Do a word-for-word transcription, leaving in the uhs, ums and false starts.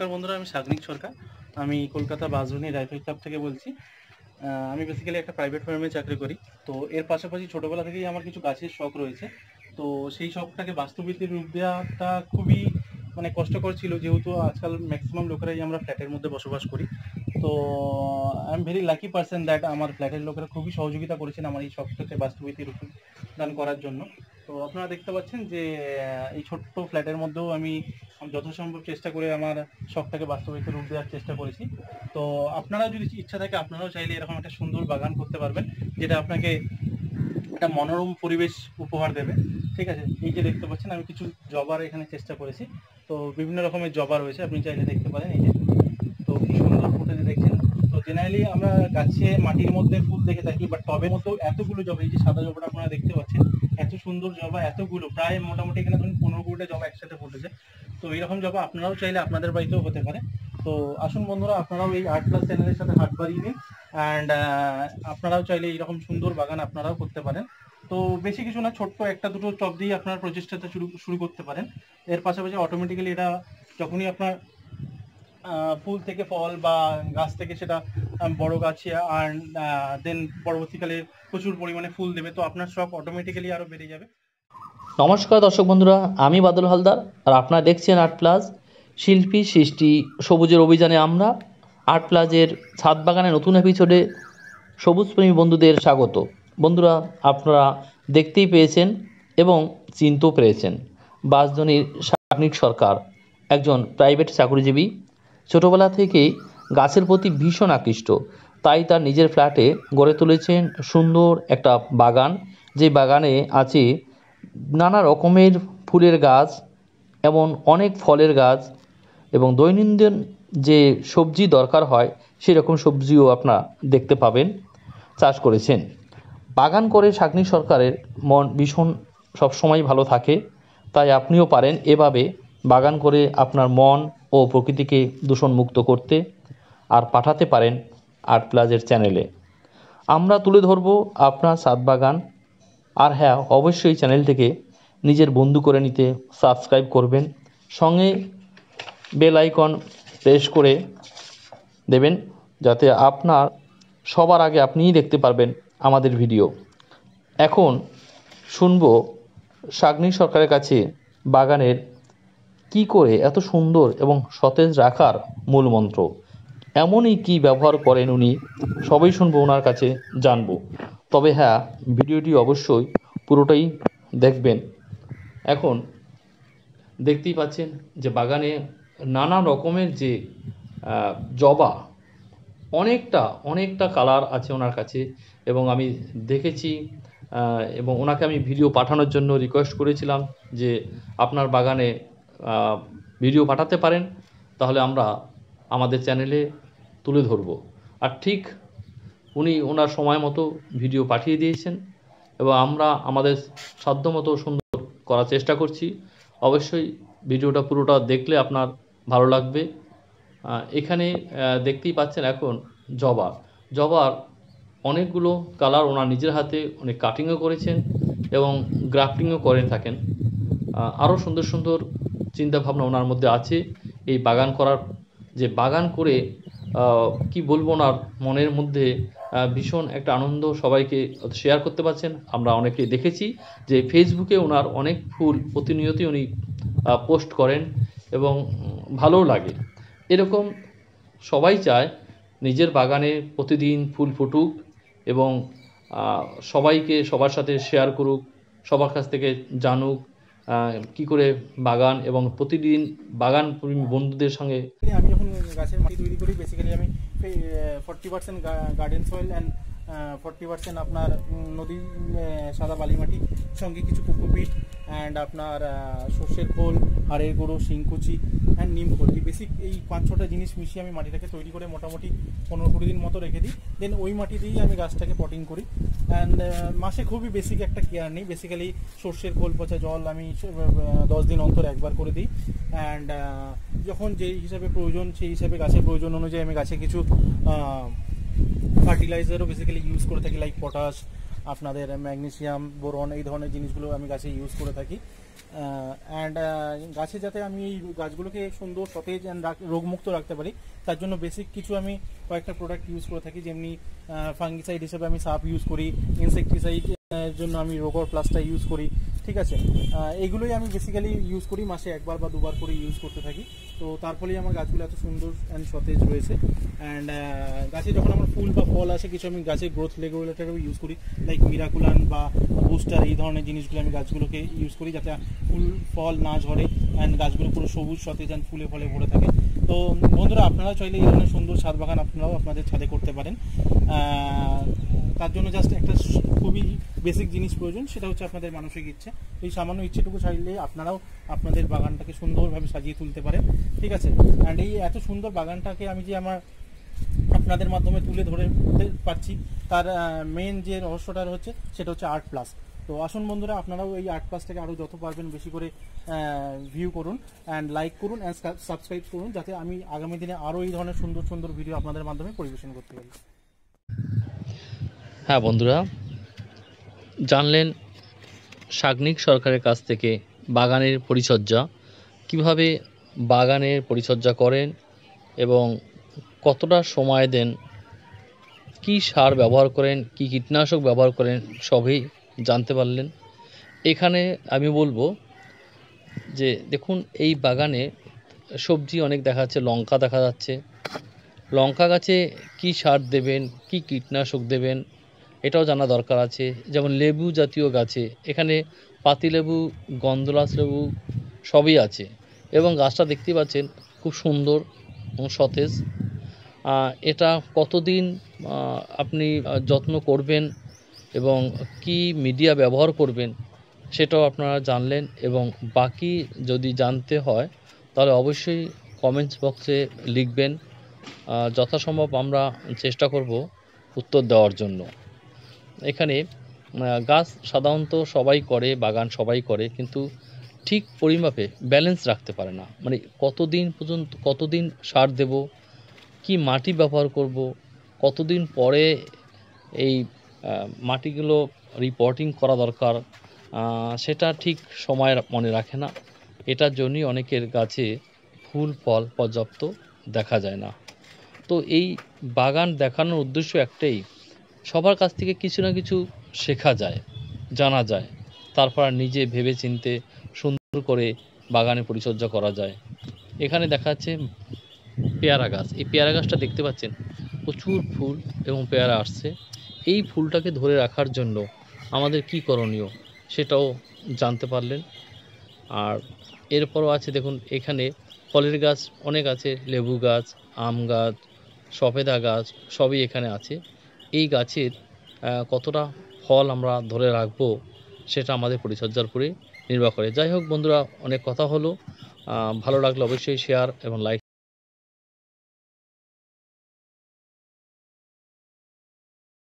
নমস্কার বন্ধুরা, আমি সাগ্নিক সরকার। আমি কলকাতা বাসভবনী রাইফেল ক্লাব থেকে বলছি। আমি বেসিক্যালি একটা প্রাইভেট ফার্মে চাকরি করি। তো এর পাশাপাশি ছোটোবেলা থেকেই আমার কিছু গাছের শখ রয়েছে। তো সেই শখটাকে বাস্তবিতে রূপ দেওয়াটা খুবই মানে কষ্টকর ছিল, যেহেতু আজকাল ম্যাক্সিমাম লোকেরাই আমরা ফ্ল্যাটের মধ্যে বসবাস করি। তো I am very lucky person that আমার ফ্ল্যাটের লোকেরা খুবই সহযোগিতা করেছেন আমার এই শখটাকে বাস্তবিতে রূপদান করার জন্য। তো আপনারা দেখতে পাচ্ছেন যে এই ছোট্ট ফ্ল্যাটের মধ্যেও আমি যথাসম্ভব চেষ্টা করে আমার শখটাকে বাস্তবিত রূপ দেওয়ার চেষ্টা করেছি। তো আপনারাও যদি ইচ্ছা থাকে, আপনারাও চাইলে এরকম একটা সুন্দর বাগান করতে পারবেন, যেটা আপনাকে একটা মনোরম পরিবেশ উপহার দেবে। ঠিক আছে, এই যে দেখতে পাচ্ছেন আমি কিছু জবার এখানে চেষ্টা করেছি। তো বিভিন্ন রকমের জবা রয়েছে, আপনি চাইলে দেখতে পারেন। এই যে তো কি সুন্দর ফুটেছে দেখছেন। তো জেনারেলি আমরা গাছে মাটির মধ্যে ফুল দেখে থাকি, বাট টবের মধ্যেও এতগুলো জবা, এই যে সাদা জবাটা আপনারা দেখতে পাচ্ছেন, এত সুন্দর জবা, এতগুলো প্রায় মোটামুটি এখানে ধরুন পনেরো কুড়িটা জবা একসাথে ফুটেছে। তো এইরকম জবা আপনারাও চাইলে আপনাদের বাড়িতেও হতে পারে। তো আসুন বন্ধুরা, আপনারাও এই আর্ট প্লাস চ্যানেলের সাথে হাত বাড়িয়ে দিন, অ্যান্ড আপনারাও চাইলে এইরকম সুন্দর বাগান আপনারাও করতে পারেন। তো বেশি কিছু না, ছোট্ট একটা দুটো টব দিয়ে আপনার প্রচেষ্টাটা শুরু শুরু করতে পারেন। এর পাশাপাশি অটোমেটিক্যালি এটা যখনই আপনার ফুল থেকে ফল বা গাছ থেকে সেটা বড় গাছে আর দেন পরবর্তীকালে প্রচুর পরিমাণে ফুল দেবে, তো আপনার শখ অটোমেটিক্যালি আরও বেড়ে যাবে। নমস্কার দর্শক বন্ধুরা, আমি বাদল হালদার আর আপনারা দেখছেন আর্ট প্লাস। শিল্পী সৃষ্টি সবুজের অভিযানে আমরা আর্ট প্লাসের ছাদ বাগানের নতুন এপিসোডে সবুজপ্রেমী বন্ধুদের স্বাগত। বন্ধুরা, আপনারা দেখতেই পেয়েছেন এবং চিনতেও পেরেছেন, বাসভবনীর সাগ্নিক সরকার একজন প্রাইভেট চাকরিজীবী। ছোটোবেলা থেকেই গাছের প্রতি ভীষণ আকৃষ্ট, তাই তার নিজের ফ্ল্যাটে গড়ে তুলেছেন সুন্দর একটা বাগান, যে বাগানে আছে নানা রকমের ফুলের গাছ এবং অনেক ফলের গাছ এবং দৈনন্দিন যে সবজি দরকার হয় সেরকম সবজিও আপনারা দেখতে পাবেন। চাষ করেছেন বাগান করে সাগ্নিক সরকারের মন ভীষণ সবসময় ভালো থাকে, তাই আপনিও পারেন এভাবে বাগান করে আপনার মন ও প্রকৃতিকে দূষণমুক্ত করতে, আর পাঠাতে পারেন আর্ট প্লাসের চ্যানেলে। আমরা তুলে ধরব আপনার ছাদ বাগান। আর হ্যাঁ, অবশ্যই চ্যানেলটিকে নিজের বন্ধু করে নিতে সাবস্ক্রাইব করবেন, সঙ্গে বেল আইকন প্রেস করে দেবেন, যাতে আপনার সবার আগে আপনিই দেখতে পারবেন আমাদের ভিডিও। এখন শুনব সাগ্নিক সরকারের কাছে বাগানের কি করে এত সুন্দর এবং সতেজ রাখার মূল মন্ত্র, এমনই কি ব্যবহার করেন উনি, সবই শুনবো ওনার কাছে, জানবো। তবে হ্যাঁ, ভিডিওটি অবশ্যই পুরোটাই দেখবেন। এখন দেখতেই পাচ্ছেন যে বাগানে নানা রকমের যে জবা, অনেকটা অনেকটা কালার আছে ওনার কাছে, এবং আমি দেখেছি এবং ওনাকে আমি ভিডিও পাঠানোর জন্য রিকোয়েস্ট করেছিলাম যে আপনার বাগানে ভিডিও পাঠাতে পারেন, তাহলে আমরা আমাদের চ্যানেলে তুলে ধরব। আর ঠিক উনি ওনার সময় মতো ভিডিও পাঠিয়ে দিয়েছেন এবং আমরা আমাদের সাধ্যমতো সুন্দর করার চেষ্টা করছি। অবশ্যই ভিডিওটা পুরোটা দেখলে আপনার ভালো লাগবে। এখানে দেখতেই পাচ্ছেন এখন জবা, জবার অনেকগুলো কালার ওনার নিজের হাতে অনেক কাটিংও করেছেন এবং গ্রাফটিংও করে থাকেন। আরও সুন্দর সুন্দর চিন্তাভাবনা ওনার মধ্যে আছে এই বাগান করার। যে বাগান করে কি বলবো, ওনার মনের মধ্যে ভীষণ একটা আনন্দ সবাইকে শেয়ার করতে পারছেন। আমরা অনেকে দেখেছি যে ফেসবুকে ওনার অনেক ফুল প্রতিনিয়তই উনি পোস্ট করেন এবং ভালোও লাগে। এরকম সবাই চায় নিজের বাগানে প্রতিদিন ফুল ফুটুক এবং সবাইকে সবার সাথে শেয়ার করুক, সবার কাছ থেকে জানুক কি করে বাগান, এবং প্রতিদিন বাগান বন্ধুদের সঙ্গে। আমি যখন গাছের মাটি তৈরি করি, বেসিক্যালি আমি forty percent garden soil and forty percent আপনার নদী সাদা বালি মাটি, সঙ্গে কিছু কোকোপিট অ্যান্ড আপনার সর্ষের খোল, হাড়ের গুঁড়ো, শিংকুচি অ্যান্ড নিম খোল, এই বেসিক এই পাঁচ ছটা জিনিস মিশিয়ে আমি মাটিটাকে তৈরি করে মোটামুটি পনেরো কুড়ি দিন মতো রেখে দিই। দেন ওই মাটি দিয়েই আমি গাছটাকে পটিং করি। অ্যান্ড মাসে খুবই বেসিক একটা কেয়ার নেই। বেসিক্যালি সর্ষের খোল পচা জল আমি দশ দিন অন্তর একবার করে দিই। অ্যান্ড যখন যেই হিসাবে প্রয়োজন সেই হিসাবে গাছের প্রয়োজন অনুযায়ী আমি গাছে কিছু ফার্টিলাইজারও বেসিক্যালি ইউজ করে থাকি, লাইক পটাশ আপনাদের ম্যাগনেসিয়াম, বোরন এই ধরনের জিনিসগুলো আমি গাছে ইউজ করে থাকি। অ্যান্ড গাছে যাতে আমি এই গাছগুলোকে সুন্দর সতেজ অ্যান্ড রোগমুক্ত রাখতে পারি তার জন্য বেসিক কিছু আমি কয়েকটা প্রোডাক্ট ইউজ করে থাকি, যেমনি ফাঙ্গিসাইড হিসেবে আমি সাপ ইউজ করি, ইনসেকটিসাইড এর জন্য আমি রোগর প্লাসটা ইউজ করি, ঠিক আছে। এইগুলোই আমি বেসিক্যালি ইউজ করি, মাসে একবার বা দুবার করে ইউজ করতে থাকি। তো তার ফলেই আমার গাছগুলো এত সুন্দর অ্যান্ড সতেজ রয়েছে। অ্যান্ড গাছে যখন আমার ফুল বা ফল আসে কিছু আমি গাছের গ্রোথ রেগুলেটরও ইউজ করি, লাইক মিরাকুলান বা বুস্টার এই ধরনের জিনিসগুলো আমি গাছগুলোকে ইউজ করি যাতে ফুল ফল না ঝরে অ্যান্ড গাছগুলো পুরো সবুজ সতেজ অ্যান্ড ফুলে ফলে ভরে থাকে। তো বন্ধুরা, আপনারা চাইলে এই ধরনের সুন্দর ছাদ বাগান আপনারাও আপনাদের ছাদে করতে পারেন। তার জন্য জাস্ট একটা খুবই বেসিক জিনিস প্রয়োজন, সেটা হচ্ছে আপনাদের মানসিক ইচ্ছে। এই সামান্য ইচ্ছেটুকু চাইলে আপনারাও আপনাদের বাগানটাকে সুন্দরভাবে সাজিয়ে তুলতে পারেন, ঠিক আছে। অ্যান্ড এই এত সুন্দর বাগানটাকে আমি যে আমার আপনাদের মাধ্যমে তুলে ধরে পাচ্ছি তার মেন যে রহস্যটা হচ্ছে সেটা হচ্ছে আর্ট প্লাস। তো আসুন বন্ধুরা, আপনারাও এই আর্ট প্লাসটাকে আরও যত পারবেন বেশি করে ভিউ করুন অ্যান্ড লাইক করুন অ্যান্ড সাবস্ক্রাইব করুন, যাতে আমি আগামী দিনে আরও এই ধরনের সুন্দর সুন্দর ভিডিও আপনাদের মাধ্যমে পরিবেশন করতে পারি। হ্যাঁ বন্ধুরা, জানলেন সাগ্নিক সরকারের কাছ থেকে বাগানের পরিচর্যা, কিভাবে বাগানের পরিচর্যা করেন এবং কতটা সময় দেন, কি সার ব্যবহার করেন, কি কীটনাশক ব্যবহার করেন, সবই জানতে পারলেন। এখানে আমি বলবো যে দেখুন, এই বাগানে সবজি অনেক দেখা যাচ্ছে, লঙ্কা দেখা যাচ্ছে। লঙ্কা গাছে কি সার দেবেন, কি কীটনাশক দেবেন, এটাও জানা দরকার আছে। যেমন লেবু জাতীয় গাছে এখানে পাতিলেবু, গন্ধরাজ লেবু সবই আছে এবং গাছটা দেখতে পাচ্ছেন খুব সুন্দর এবং সতেজ। এটা কতদিন আপনি যত্ন করবেন এবং কি মিডিয়া ব্যবহার করবেন সেটাও আপনারা জানলেন। এবং বাকি যদি জানতে হয় তাহলে অবশ্যই কমেন্টস বক্সে লিখবেন, যথাসম্ভব আমরা চেষ্টা করব উত্তর দেওয়ার জন্য। এখানে গাছ সাধারণত সবাই করে, বাগান সবাই করে, কিন্তু ঠিক পরিমাপে ব্যালেন্স রাখতে পারে না। মানে কতদিন পর্যন্ত কতদিন সার দেব, কি মাটি ব্যবহার করব, কতদিন পরে এই মাটিগুলো রিপোর্টিং করা দরকার, সেটা ঠিক সময় মনে রাখে না। এটার জন্যই অনেকের গাছে ফুল ফল পর্যাপ্ত দেখা যায় না। তো এই বাগান দেখানোর উদ্দেশ্য একটাই, সবার কাছ থেকে কিছু না কিছু শেখা যায়, জানা যায়, তারপর নিজে ভেবে চিনতে সুন্দর করে বাগানে পরিচর্যা করা যায়। এখানে দেখা যাচ্ছে পেয়ারা গাছ, এই পেয়ারা গাছটা দেখতে পাচ্ছেন প্রচুর ফুল এবং পেয়ারা আসছে। এই ফুলটাকে ধরে রাখার জন্য আমাদের কি করণীয় সেটাও জানতে পারলেন। আর এরপরও আছে দেখুন, এখানে ফলের গাছ অনেক আছে, লেবু গাছ, আম গাছ, সফেদা গাছ সবই এখানে আছে। এই গাছের কতটা ফল আমরা ধরে রাখবো সেটা আমাদের পরিচর্যার উপরে নির্ভর করে। যাই হোক বন্ধুরা, অনেক কথা হলো, ভালো লাগলে অবশ্যই শেয়ার এবং লাইক